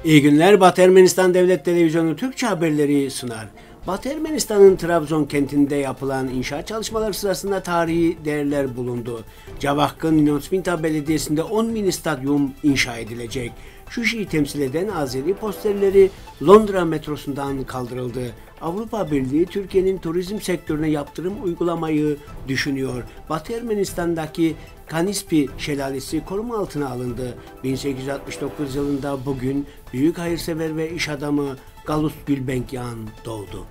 İyi günler. Batı Ermenistan Devlet Televizyonu Türkçe haberleri sunar. Batı Ermenistan'ın Trabzon kentinde yapılan inşaat çalışmaları sırasında tarihi değerler bulundu. Cavahk'ın Ninosminta Belediyesi'nde 10 mini stadyum inşa edilecek. Şuşi'yi temsil eden Azeri posterleri Londra metrosundan kaldırıldı. Avrupa Birliği Türkiye'nin turizm sektörüne yaptırım uygulamayı düşünüyor. Batı Ermenistan'daki Kanispi Şelalesi koruma altına alındı. 1869 yılında bugün büyük hayırsever ve iş adamı Galus Gülbenkian doğdu.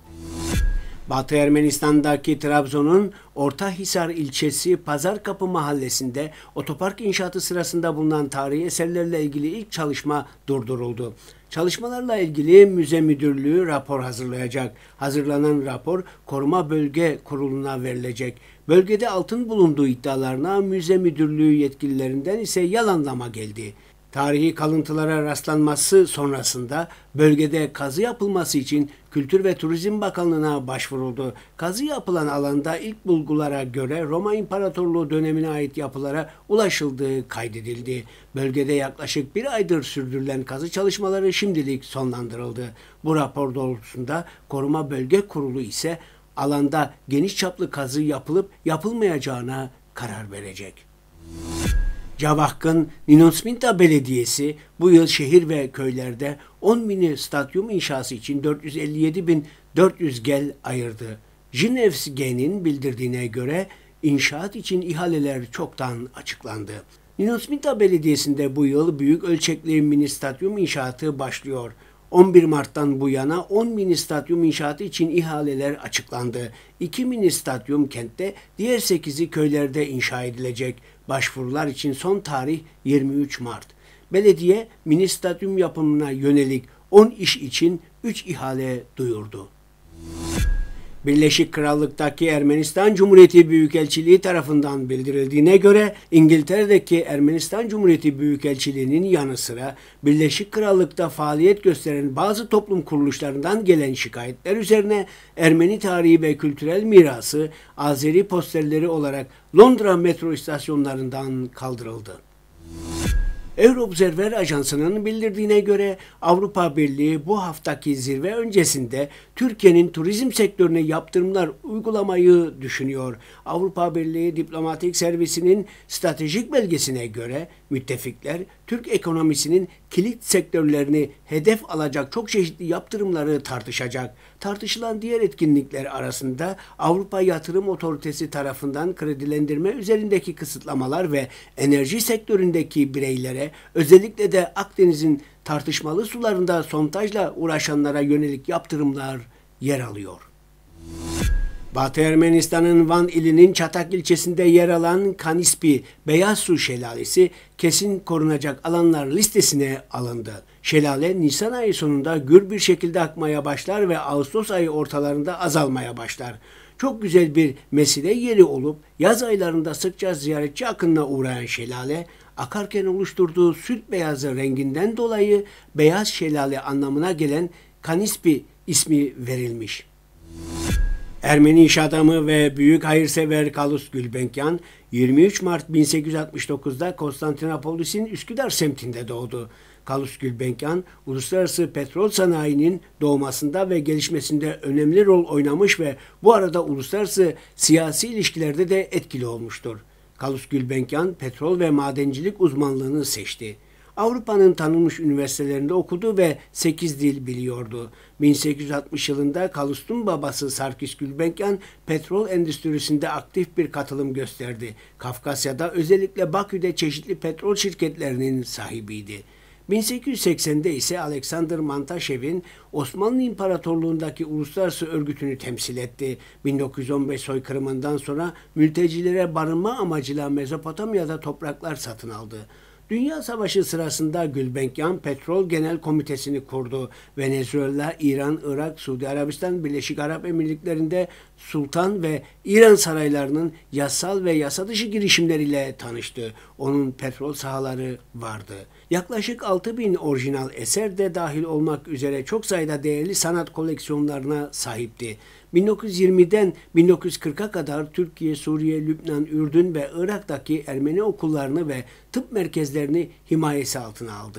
Batı Ermenistan'daki Trabzon'un Ortahisar ilçesi Pazarkapı mahallesinde otopark inşaatı sırasında bulunan tarihi eserlerle ilgili ilk çalışma durduruldu. Çalışmalarla ilgili müze müdürlüğü rapor hazırlayacak. Hazırlanan rapor Koruma Bölge Kurulu'na verilecek. Bölgede altın bulunduğu iddialarına müze müdürlüğü yetkililerinden ise yalanlama geldi. Tarihi kalıntılara rastlanması sonrasında bölgede kazı yapılması için Kültür ve Turizm Bakanlığı'na başvuruldu. Kazı yapılan alanda ilk bulgulara göre Roma İmparatorluğu dönemine ait yapılara ulaşıldığı kaydedildi. Bölgede yaklaşık bir aydır sürdürülen kazı çalışmaları şimdilik sonlandırıldı. Bu rapor doğrultusunda Koruma Bölge Kurulu ise alanda geniş çaplı kazı yapılıp yapılmayacağına karar verecek. Cavahk'ın Ninosminta Belediyesi bu yıl şehir ve köylerde 10 mini stadyum inşası için 457.400 gel ayırdı. Jinevsgen'in bildirdiğine göre inşaat için ihaleler çoktan açıklandı. Ninosminta Belediyesi'nde bu yıl büyük ölçekli mini stadyum inşaatı başlıyor. 11 Mart'tan bu yana 10 mini stadyum inşaatı için ihaleler açıklandı. 2 mini stadyum kentte, diğer 8'i köylerde inşa edilecek. Başvurular için son tarih 23 Mart. Belediye mini stadyum yapımına yönelik 10 iş için 3 ihale duyurdu. Birleşik Krallık'taki Ermenistan Cumhuriyeti Büyükelçiliği tarafından bildirildiğine göre İngiltere'deki Ermenistan Cumhuriyeti Büyükelçiliği'nin yanı sıra Birleşik Krallık'ta faaliyet gösteren bazı toplum kuruluşlarından gelen şikayetler üzerine Ermeni tarihi ve kültürel mirası Azeri posterleri olarak Londra metro istasyonlarından kaldırıldı. Euroobserver Ajansı'nın bildirdiğine göre Avrupa Birliği bu haftaki zirve öncesinde Türkiye'nin turizm sektörüne yaptırımlar uygulamayı düşünüyor. Avrupa Birliği Diplomatik Servisi'nin stratejik belgesine göre müttefikler Türk ekonomisinin kilit sektörlerini hedef alacak çok çeşitli yaptırımları tartışacak. Tartışılan diğer etkinlikler arasında Avrupa Yatırım Otoritesi tarafından kredilendirme üzerindeki kısıtlamalar ve enerji sektöründeki bireylere, özellikle de Akdeniz'in tartışmalı sularında sondajla uğraşanlara yönelik yaptırımlar yer alıyor. Batı Ermenistan'ın Van ilinin Çatak ilçesinde yer alan Kanispi Beyaz Su Şelalesi kesin korunacak alanlar listesine alındı. Şelale Nisan ayı sonunda gür bir şekilde akmaya başlar ve Ağustos ayı ortalarında azalmaya başlar. Çok güzel bir mesire yeri olup yaz aylarında sıkça ziyaretçi akınına uğrayan şelale, akarken oluşturduğu süt beyazı renginden dolayı beyaz şelale anlamına gelen Kanispi ismi verilmiş. Ermeni iş adamı ve büyük hayırsever Galus Gülbenkian 23 Mart 1869'da Konstantinopolis'in Üsküdar semtinde doğdu. Galus Gülbenkian, uluslararası petrol sanayinin doğmasında ve gelişmesinde önemli rol oynamış ve bu arada uluslararası siyasi ilişkilerde de etkili olmuştur. Galus Gülbenkian, petrol ve madencilik uzmanlığını seçti. Avrupa'nın tanınmış üniversitelerinde okudu ve 8 dil biliyordu. 1860 yılında Galus'un babası Sarkis Gülbenkian petrol endüstrisinde aktif bir katılım gösterdi. Kafkasya'da özellikle Bakü'de çeşitli petrol şirketlerinin sahibiydi. 1880'de ise Alexander Mantaşev'in Osmanlı İmparatorluğu'ndaki uluslararası örgütünü temsil etti. 1915 soykırımından sonra mültecilere barınma amacıyla Mezopotamya'da topraklar satın aldı. Dünya Savaşı sırasında Gülbenkian Petrol Genel Komitesi'ni kurdu. Venezuela, İran, Irak, Suudi Arabistan, Birleşik Arap Emirlikleri'nde Sultan ve İran saraylarının yasal ve yasa dışı girişimleriyle tanıştı. Onun petrol sahaları vardı. Yaklaşık 6.000 orijinal eser de dahil olmak üzere çok sayıda değerli sanat koleksiyonlarına sahipti. 1920'den 1940'a kadar Türkiye, Suriye, Lübnan, Ürdün ve Irak'taki Ermeni okullarını ve tıp merkezlerini himayesi altına aldı.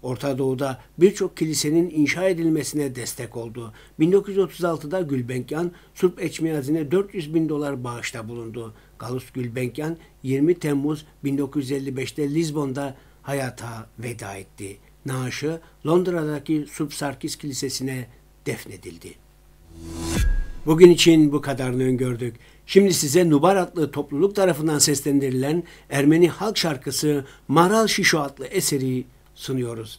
Orta Doğu'da birçok kilisenin inşa edilmesine destek oldu. 1936'da Gulbenkian, Surp Eçmiyazine 400 bin dolar bağışta bulundu. Gallus Gulbenkian 20 Temmuz 1955'te Lizbon'da hayata veda etti. Naaşı Londra'daki Surp Sarkis Kilisesi'ne defnedildi. Bugün için bu kadarını öngördük. Şimdi size Nubar adlı topluluk tarafından seslendirilen Ermeni halk şarkısı Maral Şişo adlı eseri sunuyoruz.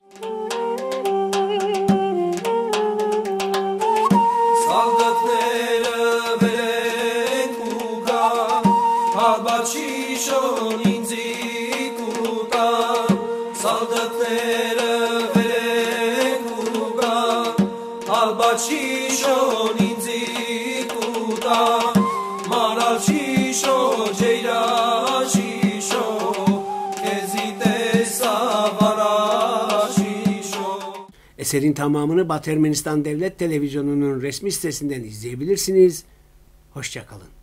Eserin tamamını Batı Ermenistan Devlet Televizyonu'nun resmi sitesinden izleyebilirsiniz. Hoşça kalın.